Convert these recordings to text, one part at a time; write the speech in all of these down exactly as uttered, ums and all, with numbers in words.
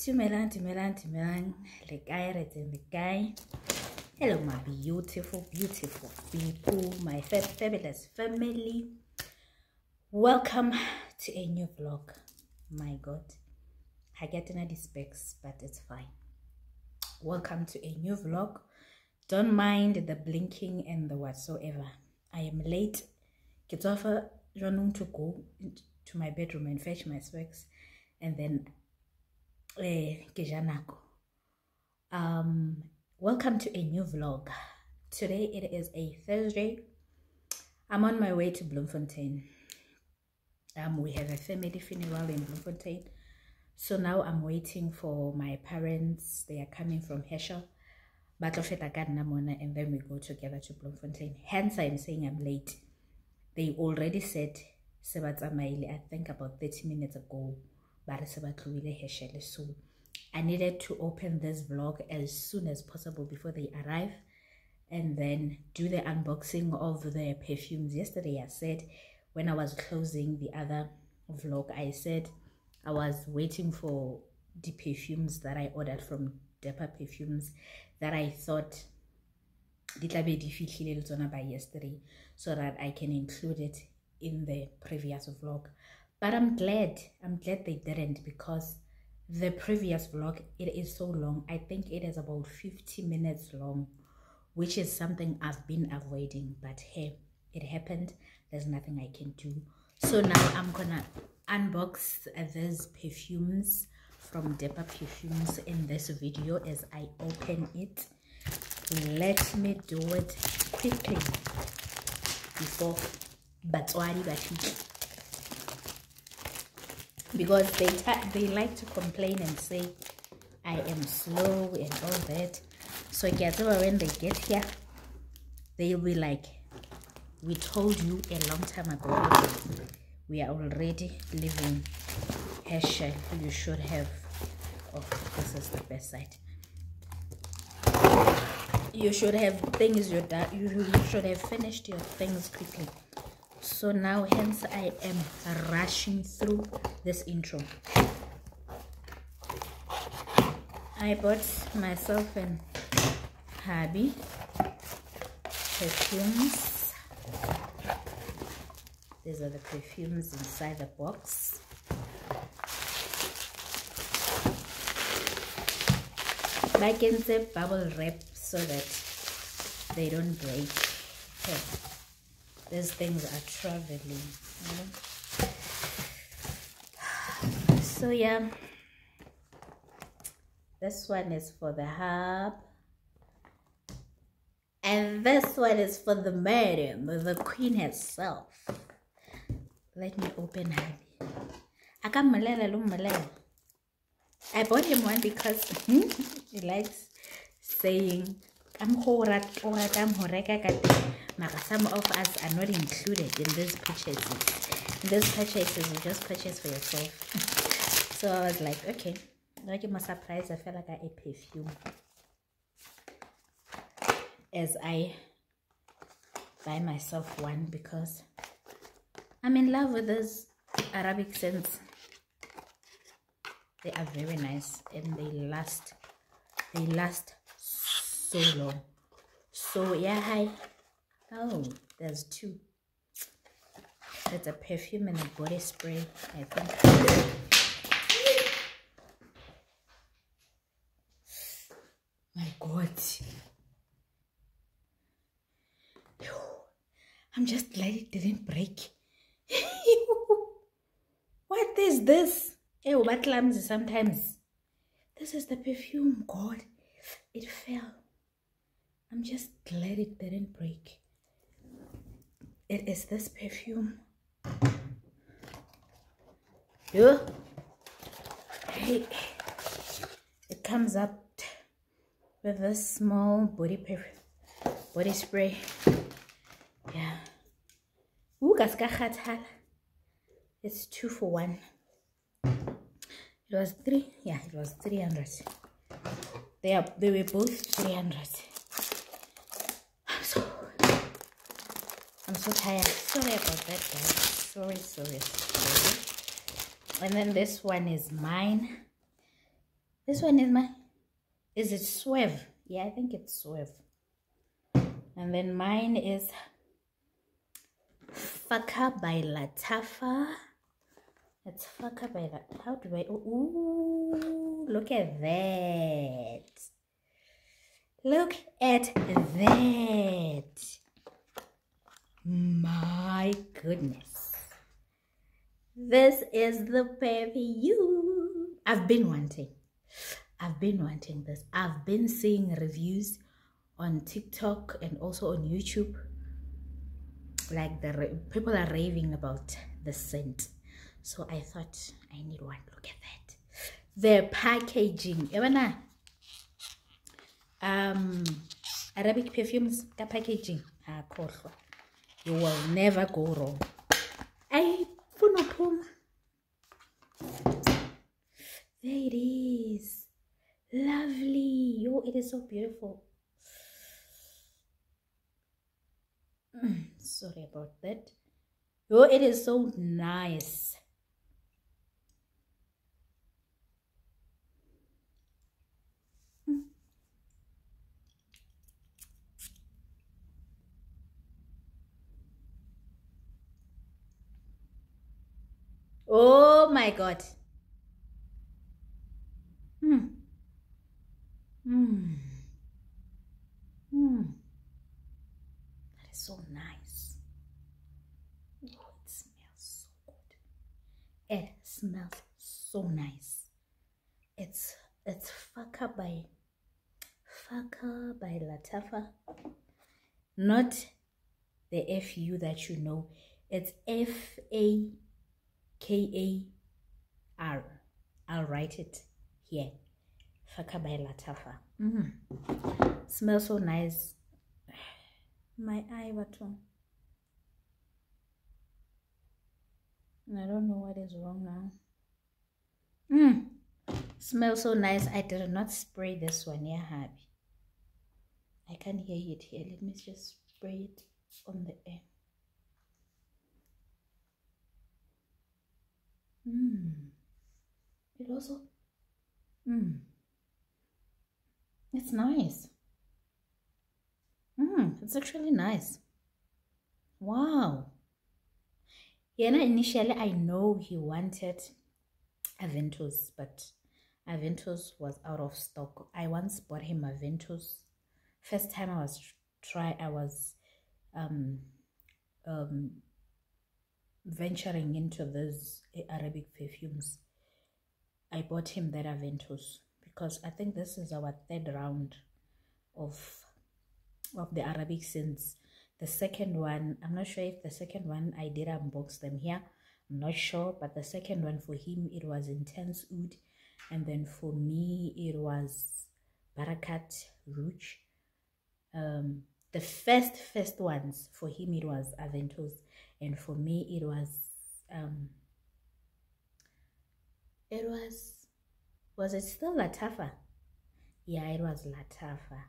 Dumelang, dumelang, dumelang. Le guy, the guy. Hello, my beautiful, beautiful people, my fabulous family. Welcome to a new vlog. My God, I get any specs, but it's fine. Welcome to a new vlog. Don't mind the blinking and the whatsoever. I am late. It's offer running to go to my bedroom and fetch my specs, and then eh, um welcome to a new vlog. Today it is a Thursday. I'm on my way to Bloemfontein. Um we have a family funeral in Bloemfontein, so now I'm waiting for my parents. They are coming from Hesha, and then we go together to Bloemfontein. Hence I'm saying I'm late. They already said I think about thirty minutes ago, so I needed to open this vlog as soon as possible before they arrive, and then do the unboxing of the perfumes. Yesterday I said, when I was closing the other vlog, I said I was waiting for the perfumes that I ordered from Depa Perfumes that I thought by yesterday, so that I can include it in the previous vlog. But I'm glad, I'm glad they didn't, because the previous vlog, it is so long. I think it is about fifty minutes long, which is something I've been avoiding, but hey, it happened. There's nothing I can do. So now I'm gonna unbox these perfumes from Depa Perfumes in this video as I open it. Let me do it quickly before Batswari Batiki, because they they like to complain and say I am slow and all that. So when they get here, they'll be like, we told you a long time ago, we are already living Hesha. You should have, oh, this is the best side. You should have things you're done. You should have finished your things quickly. So now, hence, I am rushing through this intro. I bought myself an hubby perfumes. These are the perfumes inside the box. I can say bubble wrap so that they don't break. Okay. These things are traveling, you know? So yeah, this one is for the hub, and this one is for the madam, the queen herself. Let me open her. I can't malala lum malala. I bought him one because he likes saying, I'm horat or I'm horeka. Some of us are not included in these purchases. In these purchases, you just purchase for yourself. So I was like, okay, like it was surprised. I felt like I ate perfume as I buy myself one, because I'm in love with those Arabic scents. They are very nice and they last. They last so long. So yeah, hi. Oh, there's two. There's a perfume and a body spray, I think. My God. I'm just glad it didn't break. What is this? Eh, what clumsy sometimes. This is the perfume. God, it fell. I'm just glad it didn't break. It is this perfume. Yeah. Hey. It comes up with this small body perfume, body spray. Yeah. Ooh, it's two for one. It was three. Yeah, it was three hundred. They are. They were both three hundred. I'm so. I'm so tired. Sorry about that, guys. Sorry, sorry, sorry. And then this one is mine. This one is my, is it Swerve? Yeah, I think it's Swerve. And then mine is Faka by Latafa. It's Faka by that. How do I, ooh, look at that. Look at that. My goodness. This is the perfume I've been wanting. I've been wanting this. I've been seeing reviews on TikTok and also on YouTube. Like the people are raving about the scent. So I thought I need one. Look at that. The packaging. Um, Arabic perfumes, the packaging. You will never go wrong. I there it is. Lovely. Yo, it is so beautiful. Mm, sorry about that. Yo, it is so nice. Mm. Oh my God. Mm. Mm. Mm. That is so nice. Oh, it smells so good. It smells so nice. It's it's Faka by Faka by Latafa. Not the F U that you know. It's F A K A R. I'll write it here. Faka by Latafa. Mm. Smells so nice. My eye button. I don't know what is wrong now. Mm. Smells so nice. I did not spray this one. Yeah, happy. I can't hear it here. Let me just spray it on the air. Mm. It also. Mm. It's nice. Mm. It's actually nice. Wow. Yeah, initially I know he wanted Aventus, but Aventus was out of stock. I once bought him Aventus. First time I was try I was um um venturing into those Arabic perfumes. I bought him that Aventus because I think this is our third round of of the Arabic scents. The second one, I'm not sure if the second one I did unbox them here. I'm not sure, but the second one for him, it was Intense Oud. And then for me, it was Barakat Rouge. Um, the first, first ones, for him, it was Aventus. And for me, it was, um, it was, was it still Latafa? Yeah, it was Latafa.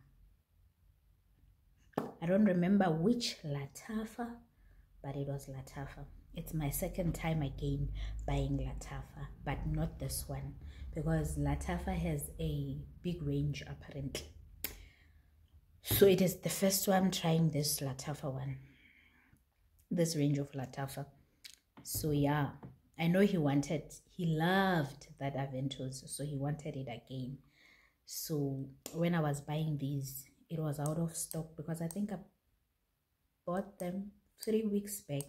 I don't remember which Latafa, but it was Latafa. It's my second time again buying Latafa, but not this one, because Latafa has a big range apparently. So it is the first one trying this Latafa one, this range of Latafa. So yeah, I know he wanted, he loved that Aventus, so he wanted it again. So when I was buying these, it was out of stock because I think I bought them three weeks back.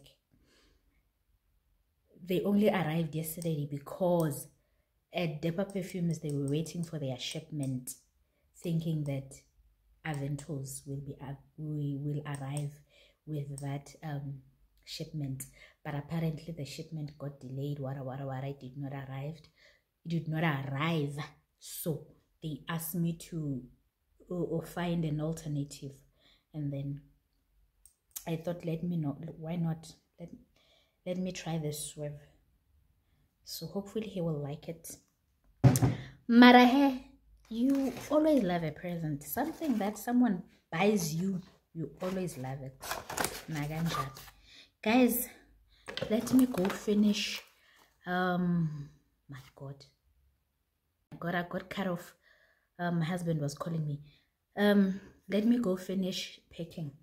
They only arrived yesterday because at Depa Perfumes, they were waiting for their shipment, thinking that Aventus will be uh, we will arrive with that um, shipment. But apparently the shipment got delayed. Wara wara wara, it did not arrive. It did not arrive. So they asked me to or, or find an alternative, and then I thought, let me know, why not let let me try this Swerve. So hopefully he will like it. Marahe, you always love a present, something that someone buys you, you always love it. Naganja, guys, let me go finish. Um, my God, God, I got cut off. Um, my husband was calling me. Um, let me go finish packing.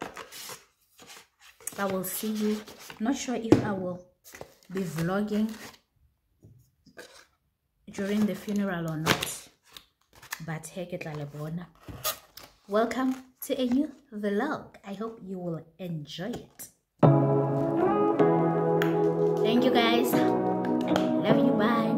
I will see you. Not sure if I will be vlogging during the funeral or not, but hey, welcome to a new vlog. I hope you will enjoy it. Thank you guys. Love you. Bye.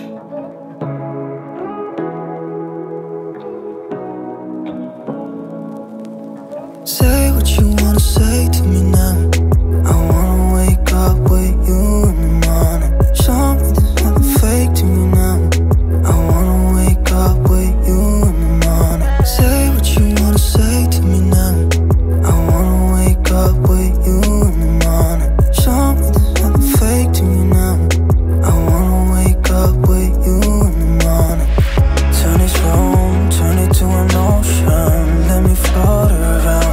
Say what you wanna say to me now. I wanna wake up with you in the morning. Show me there's nothing fake to me now. I wanna wake up with you in the morning. Say what you wanna say to me now. I wanna wake up with you in the morning. Show me there's nothing fake to me now. I wanna wake up with you in the morning. Turn this room, turn it to an ocean. Let me float around.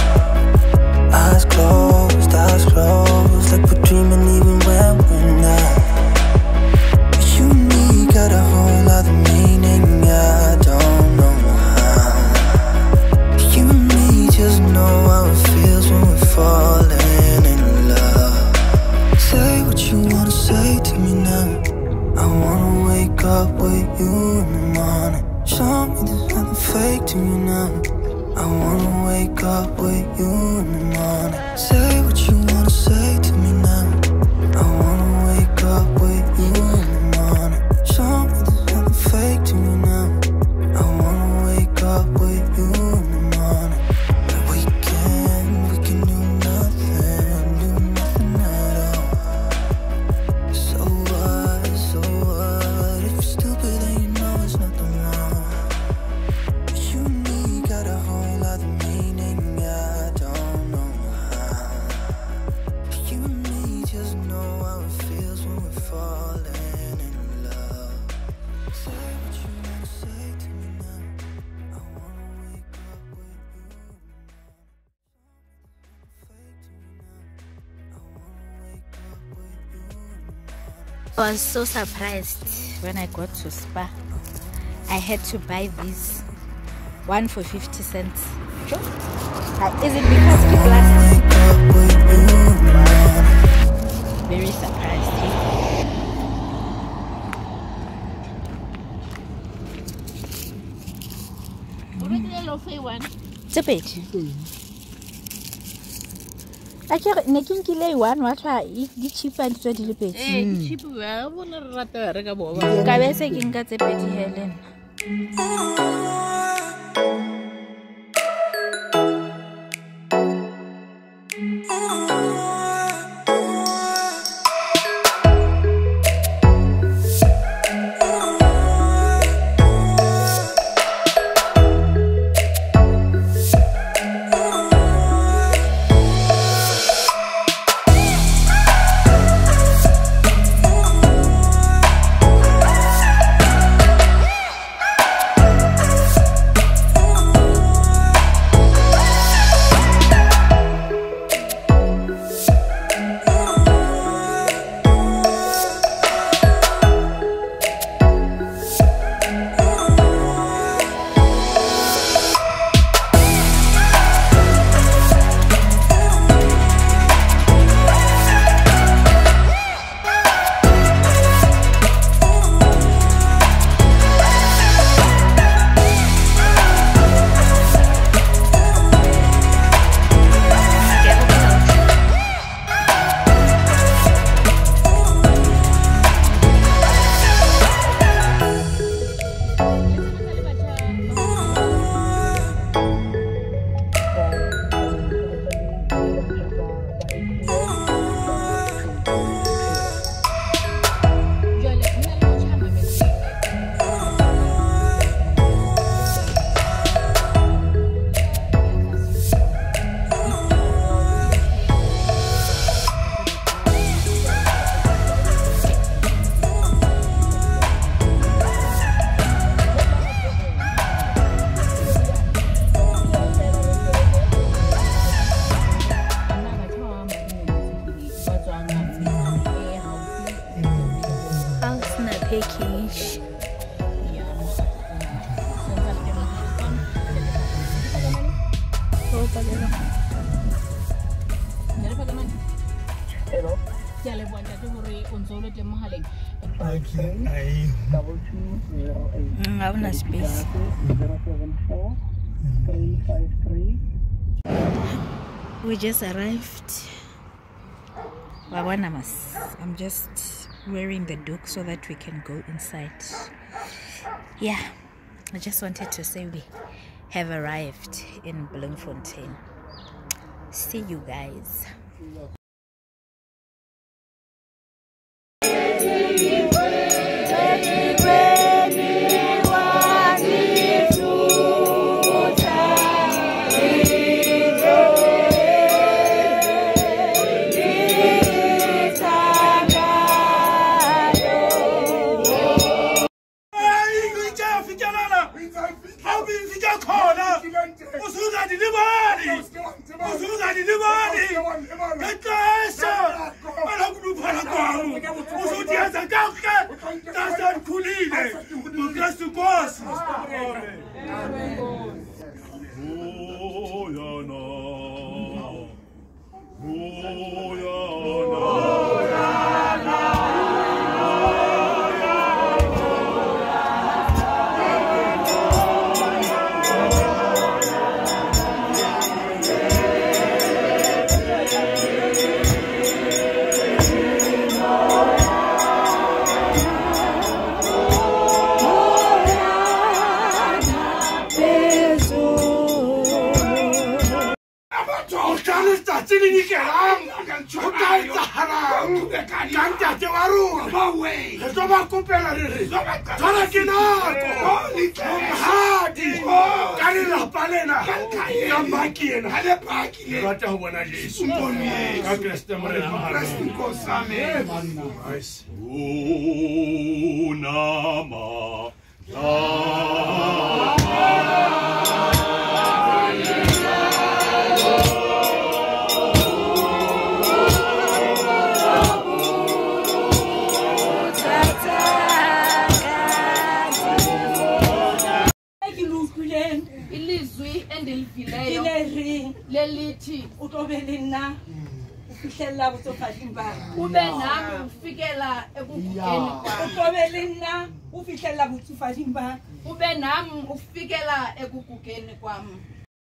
Eyes closed, eyes closed, like we're dreaming even when we're not. You and me got a whole other meaning, I don't know how. You and me just know how it feels when we're falling in love. Say what you wanna say to me now. I wanna wake up with you in the morning. Show me there's nothing fake to me now. I wanna wake up with you in the morning. Say what you wanna say to me now. I wanna wake up with you in the morning. Show me there's nothing fake to me now. I wanna wake up with you in the morning. We can, we can do nothing, do nothing at all. So what, so what? If you're stupid then you know it's nothing wrong. But you and me got a whole other meaning, I don't know how. You and me just know how it feels when we're falling in love. Say what you wanna say to me now. I wanna wake up with you in the morning. Fake to me now. I wanna wake up with you in the morning. I was so surprised when I got to Spa. I had to buy this one for fifty cents. Sure. Uh, is it because people are Wake up with you in the morning. very surprised? It's a bit. I can't making kill one. What are you cheap and twenty little bit? cheap. I want to rata regabo. Cabeza king got a petty Helen. Hello. Ke a leboha ntate hore o ntso o le teng mohaleng. Okay. Double two zero eight. Mm, I have no space. Zero seven four three five three. We just arrived. Wawanamas. I'm just wearing the duke so that we can go inside. Yeah, I just wanted to say we have arrived in Bloemfontein. See you guys. Lelithi utobelina ufihlela butsofadimba Ube nami ufikela ekugugeni kwami. utobelina ufihlela butsofadimba Ube nami ufikela ekugugeni kwami.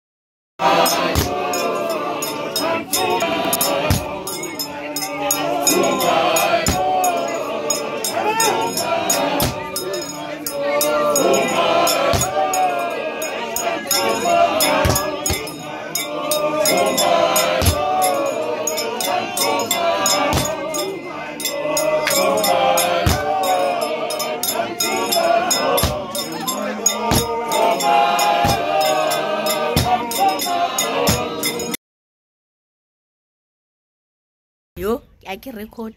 Yo, I can record.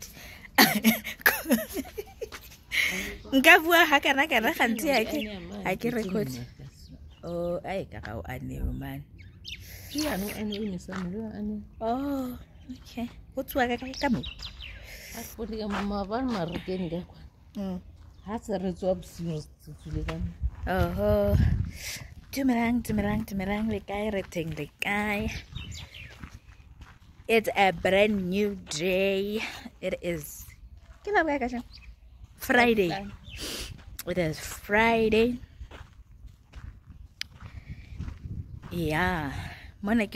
Nka bua ha kana kana gantsi ha ke ha ke record. Oh, ai ka ga o ane man. Ya no ene o nisana lo ane. Oh, okay. O tswa ka ka mo. A fodi ka mama ba marekeng ka kwa. Mm. Ha tse re tswa bosimo tsule ka. Oh. Dumerang, dumerang, dumerang le kae re teng le kae. It's a brand new day. It is Friday. It is Friday. Yeah. And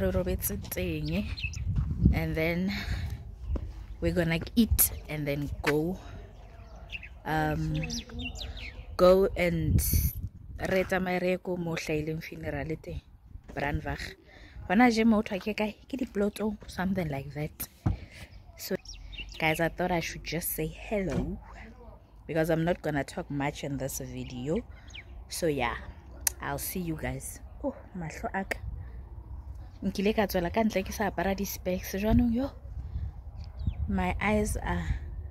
then we're gonna eat and then go um go and reta mareko mo hlaileng funerality Brandwag. Something like that. So guys, I thought I should just say hello because I'm not gonna talk much in this video. So yeah, I'll see you guys. Oh, my ak. My eyes are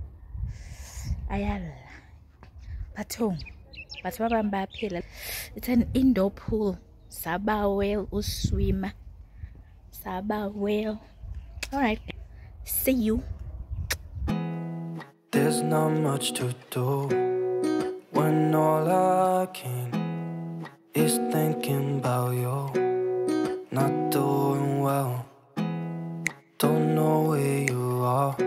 ayal. Patong. It's an indoor pool. Saba whale or swimmer. Saba whale. Alright. See you. There's not much to do when all I can is thinking about you. Not doing well. Don't know where you are.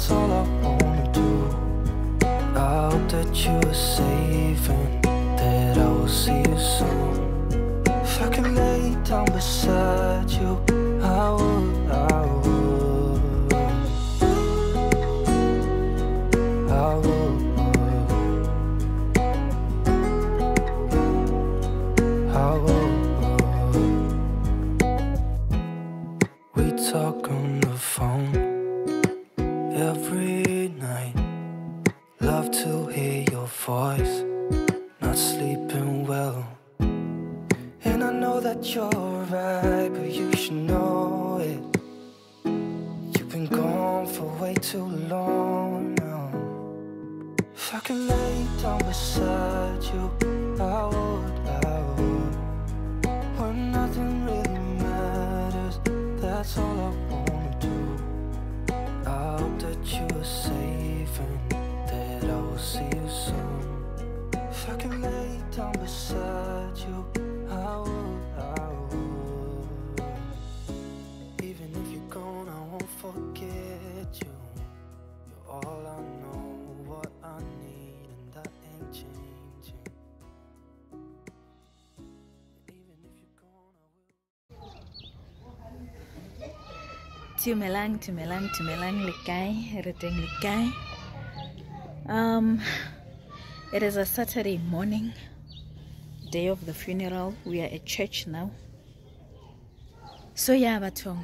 that's all I wanna do. I hope that you are safe and that I will see you soon. If I can lay down beside you, I would, I would, I would, I would. We talk on the phone every night. Love to hear your voice. Not sleeping well, and I know that you're right, but you should know it. You've been gone for way too long now. If I can lay down beside you, I would, I would. When nothing really matters, that's all I wanna do. I hope that you are safe and that I will see you soon. If I can lay down beside you, I would, I would. Even if you're gone, I won't forget you. You're all I know, what I need, and that ain't changing. Even if you're gone, I will. Tumelang, tumelang, tumelang likai, reteng likai. Um, it is a Saturday morning, day of the funeral. We are at church now. So yeah, batong.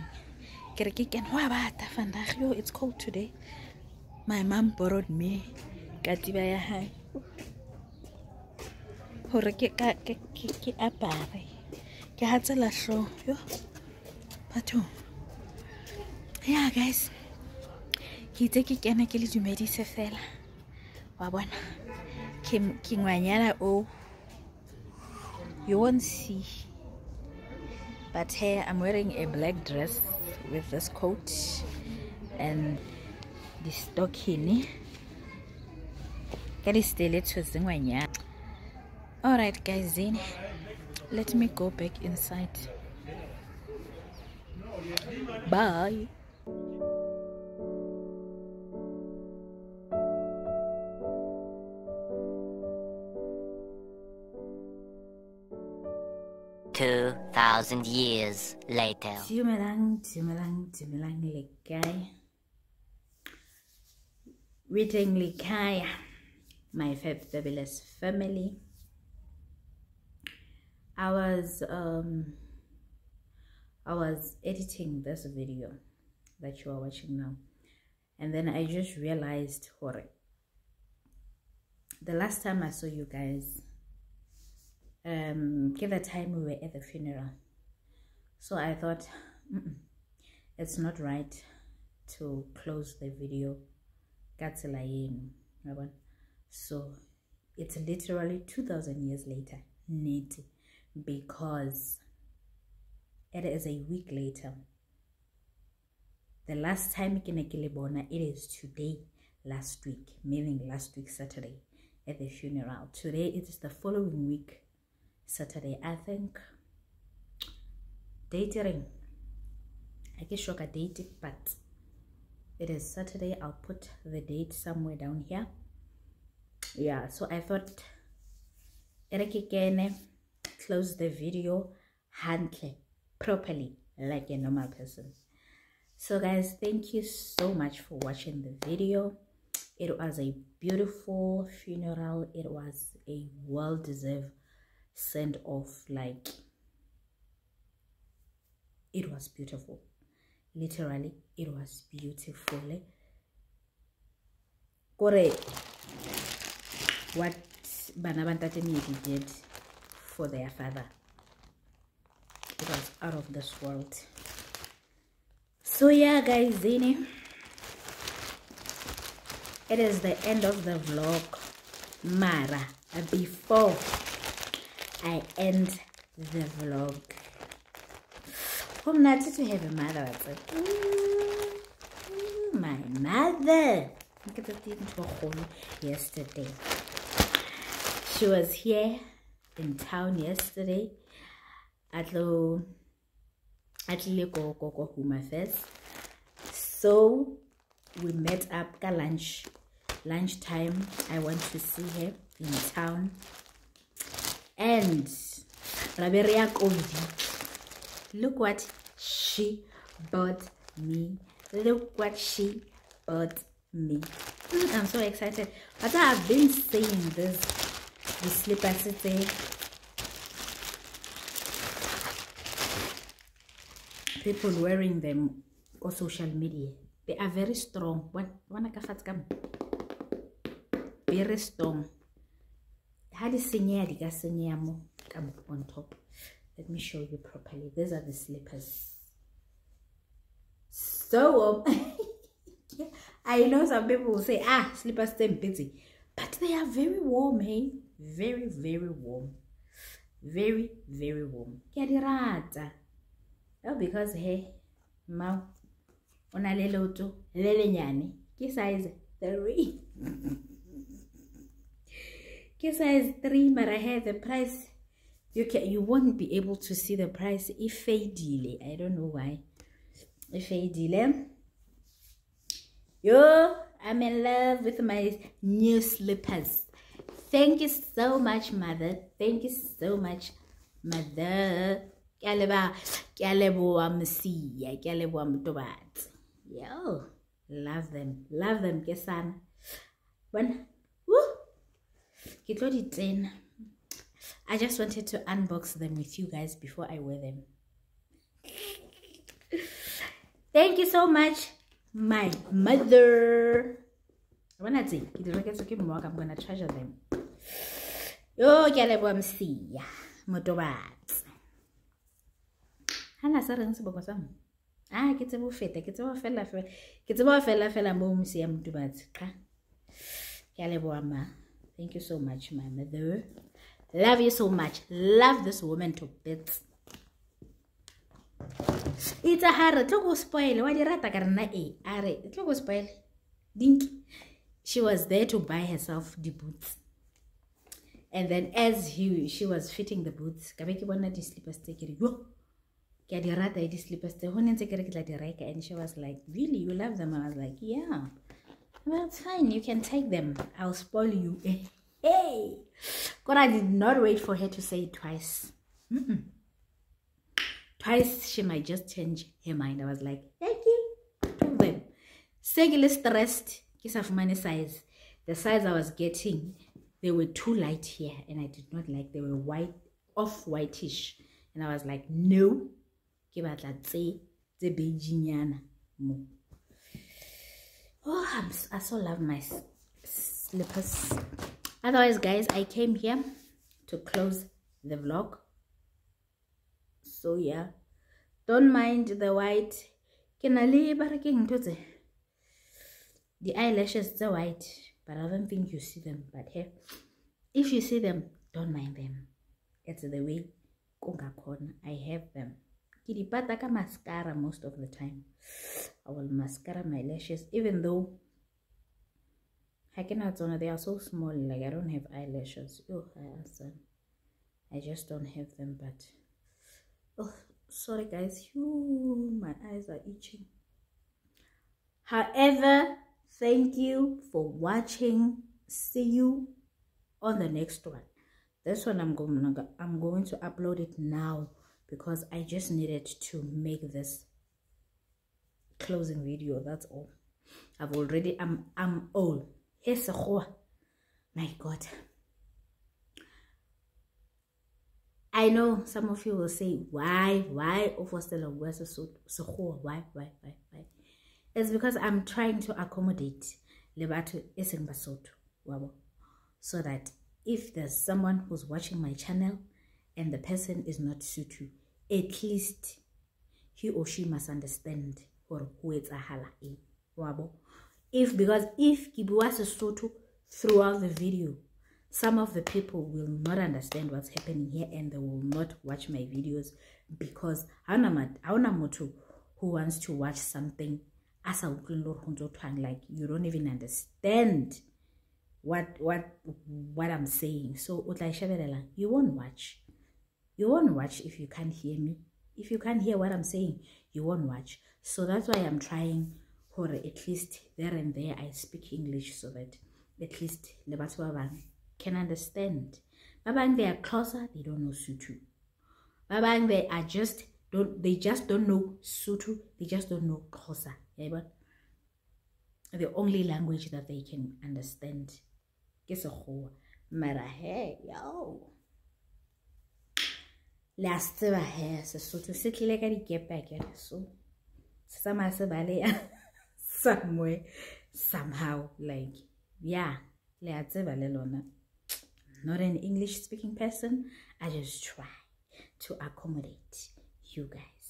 It's cold today. My mom borrowed me katiba ya hai. Hore ke ka ke ke apare. Ke hatsela hlo yo. Batong. Yeah guys. Ke itse ke kena ke le dumedise fela. Wa bona. Ke ke ngwanyana o. You won't see. But here I'm wearing a black dress with this coat and this stocking. Alright guys, then let me go back inside. Bye. Two thousand years later. Tumelang, tumelang, tumelang likai. Reading likai, my fabulous family. I was um I was editing this video that you are watching now, and then I just realized, hore, the last time I saw you guys, um at the time we were at the funeral. So I thought, mm -mm, it's not right to close the video. So it's literally two thousand years later, neat, because it is a week later. The last time it is today, last week, meaning last week Saturday at the funeral. Today it is the following week Saturday, I think. Dating, I guess shock a date, but it is Saturday. I'll put the date somewhere down here. Yeah, so I thought Erekikene close the video handle properly like a normal person. So guys, thank you so much for watching the video. It was a beautiful funeral. It was a well-deserved send off. Like, it was beautiful. Literally, it was beautiful. Kore, what Banabantatemi did for their father, it was out of this world. So yeah guys, Zini, it is the end of the vlog. Mara, before I end the vlog, I'm not to have a mother. Ooh, my mother. Look at the thing yesterday. She was here in town yesterday. At the at Huma Fest. So we met up at lunch lunchtime. I went to see her in town, and look what she bought me. Look what she bought me. I'm so excited. But I've been saying this, the slippers today. People wearing them on social media, they are very strong. Very strong. How do you come on top? Let me show you properly. These are the slippers. So um, I know some people will say, ah, slippers stay busy, but they are very warm, hey? Very, very warm. Very, very warm. Oh, because hey, ma, ona lelo to lele nyane, ki size three. Ki size three, but I have the price. You can, you won't be able to see the price if fadile. I don't know why. If fadile. Yo, I'm in love with my new slippers. Thank you so much, mother. Thank you so much, mother. Yo, love them, love them, Kesan. When, woo, ten. I just wanted to unbox them with you guys before I wear them. Thank you so much, my mother. When I say, I'm gonna treasure them. Yo, Galebo, see ya, Motobat. Hana sarang seboko sam. Ah, kita bu fete, kita bu fella fella, kita bu fella fella mo msi am dubat. Ka. Galebo ama. Thank you so much, my mother. Love you so much. Love this woman to bits. It's a hard to go spoil. Why did rata karna e? Are it go spoil. Dink. She was there to buy herself the boots. And then as he she was fitting the boots, kabeki bona di slippers take it. Yo. Get slippers and she was like, really, you love them? I was like, yeah. Well, it's fine, you can take them. I'll spoil you. Hey, God, I did not wait for her to say it twice. Mm-mm. Twice she might just change her mind. I was like, thank you. Take them. Secondly, stressed. Kiss of money size. The size I was getting, they were too light here, and I did not like. They were white, off whitish, and I was like, no. Oh, I'm, I so love my slippers. Otherwise, guys, I came here to close the vlog. So yeah, don't mind the white. The eyelashes are white, but I don't think you see them. But here, if you see them, don't mind them. It's the way I have them. Kiripata mascara most of the time. I will mascara my lashes, even though I cannot. They are so small. Like I don't have eyelashes. Oh, I asked them. I just don't have them. But oh, sorry guys. Ooh, my eyes are itching. However, thank you for watching. See you on the next one. This one I'm going. I'm going to upload it now, because I just needed to make this closing video. That's all. I've already, I'm, I'm all. My God. I know some of you will say, why, why? Why, why, why, why? It's because I'm trying to accommodate so that if there's someone who's watching my channel and the person is not Sotho, at least he or she must understand or who it's a hala in. If because if Kibuwa Sotho throughout the video, some of the people will not understand what's happening here and they will not watch my videos, because Aunamoto who wants to watch something as a like you don't even understand what what what I'm saying. So you won't watch. You won't watch if you can't hear me. If you can't hear what I'm saying, you won't watch. So that's why I'm trying or at least there and there I speak English so that at least the batho ba bang can understand. Ba bang they are closer, they don't know Sotho. Ba bang they are just don't they just don't know Sotho, they just don't know Xhosa. Yeah, but the only language that they can understand is a whole matter. Hey yo, last year hey Sesotho se tlile ka dikepe ke so sama se bale somewhere somehow, like yeah, le a tseba le lona. Not an English speaking person, I just try to accommodate you guys.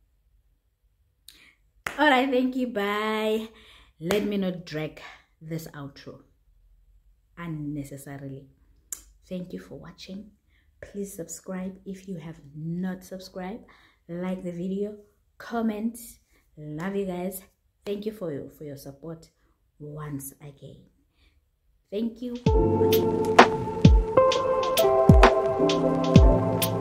All right, thank you, bye. Let me not drag this outro unnecessarily. Thank you for watching. Please subscribe if you have not subscribed. Like the video, comment. Love you guys. Thank you for your for your support once again. Thank you.